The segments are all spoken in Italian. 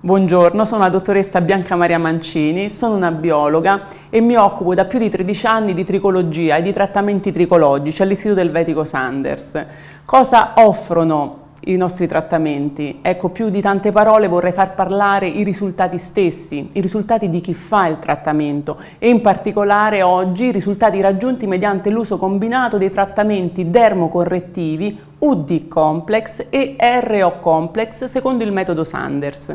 Buongiorno, sono la dottoressa Bianca Maria Mancini, sono una biologa e mi occupo da più di 13 anni di tricologia e di trattamenti tricologici all'Istituto Elvetico Sanders. Cosa offrono i nostri trattamenti? Ecco, più di tante parole vorrei far parlare i risultati stessi, i risultati di chi fa il trattamento e in particolare oggi i risultati raggiunti mediante l'uso combinato dei trattamenti dermocorrettivi UD complex e RO complex secondo il metodo Sanders.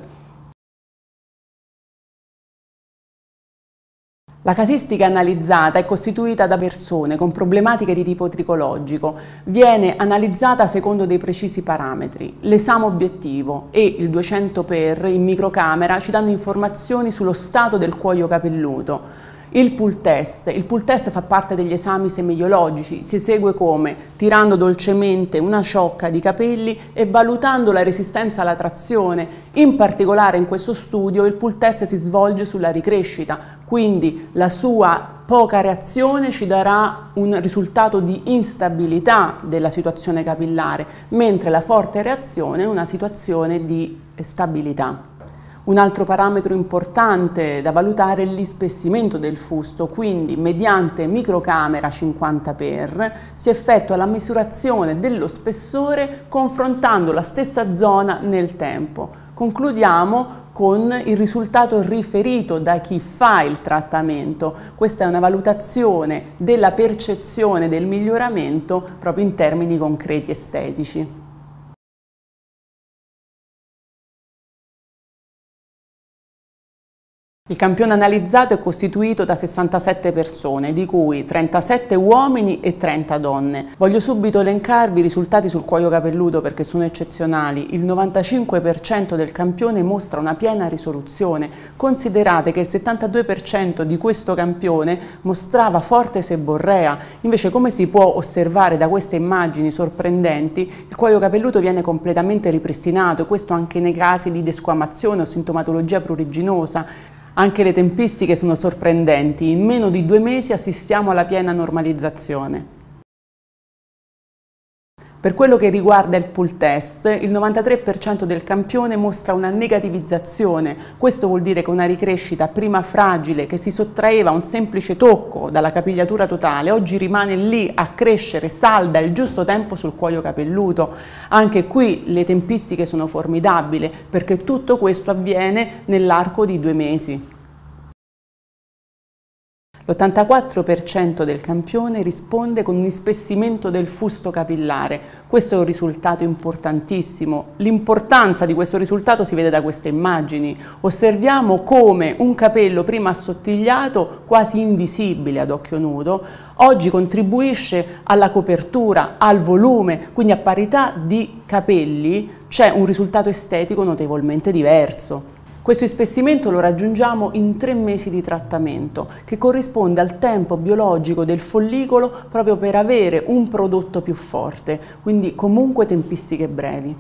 La casistica analizzata è costituita da persone con problematiche di tipo tricologico, viene analizzata secondo dei precisi parametri. L'esame obiettivo e il 200x in microcamera ci danno informazioni sullo stato del cuoio capelluto. Il pull test fa parte degli esami semiologici, si esegue come? Tirando dolcemente una ciocca di capelli e valutando la resistenza alla trazione. In particolare in questo studio il pull test si svolge sulla ricrescita, quindi la sua poca reazione ci darà un risultato di instabilità della situazione capillare, mentre la forte reazione è una situazione di stabilità. Un altro parametro importante da valutare è l'ispessimento del fusto, quindi mediante microcamera 50x si effettua la misurazione dello spessore confrontando la stessa zona nel tempo. Concludiamo con il risultato riferito da chi fa il trattamento. Questa è una valutazione della percezione del miglioramento proprio in termini concreti estetici. Il campione analizzato è costituito da 67 persone, di cui 37 uomini e 30 donne. Voglio subito elencarvi i risultati sul cuoio capelluto perché sono eccezionali. Il 95% del campione mostra una piena risoluzione. Considerate che il 72% di questo campione mostrava forte seborrea. Invece, come si può osservare da queste immagini sorprendenti, il cuoio capelluto viene completamente ripristinato, questo anche nei casi di desquamazione o sintomatologia pruriginosa. Anche le tempistiche sono sorprendenti, in meno di 2 mesi assistiamo alla piena normalizzazione. Per quello che riguarda il pull test, il 93% del campione mostra una negativizzazione. Questo vuol dire che una ricrescita prima fragile che si sottraeva a un semplice tocco dalla capigliatura totale, oggi rimane lì a crescere salda il giusto tempo sul cuoio capelluto. Anche qui le tempistiche sono formidabili perché tutto questo avviene nell'arco di 2 mesi. L'84% del campione risponde con un ispessimento del fusto capillare. Questo è un risultato importantissimo. L'importanza di questo risultato si vede da queste immagini. Osserviamo come un capello prima assottigliato, quasi invisibile ad occhio nudo, oggi contribuisce alla copertura, al volume, quindi a parità di capelli c'è un risultato estetico notevolmente diverso. Questo ispessimento lo raggiungiamo in 3 mesi di trattamento, che corrisponde al tempo biologico del follicolo proprio per avere un prodotto più forte, quindi comunque tempistiche brevi.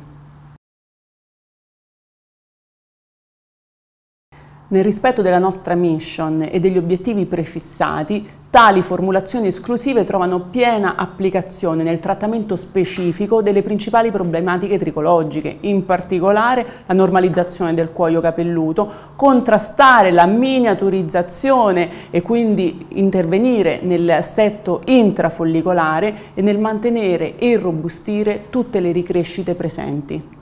Nel rispetto della nostra mission e degli obiettivi prefissati, tali formulazioni esclusive trovano piena applicazione nel trattamento specifico delle principali problematiche tricologiche, in particolare la normalizzazione del cuoio capelluto, contrastare la miniaturizzazione e quindi intervenire nel setto intrafollicolare e nel mantenere e irrobustire tutte le ricrescite presenti.